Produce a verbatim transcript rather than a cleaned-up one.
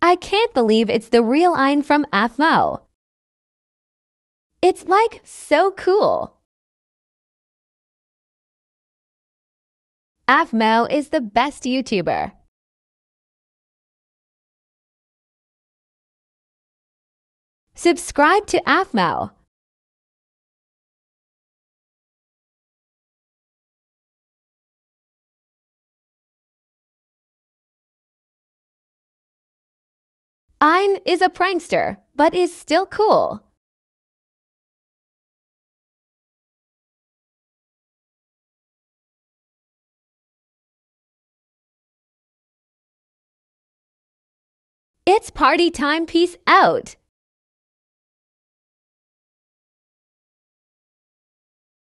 I can't believe it's the real Ein from aphmau. It's like so cool. aphmau is the best YouTuber. Subscribe to aphmau. Ein is a prankster, but is still cool. It's party time. Peace out.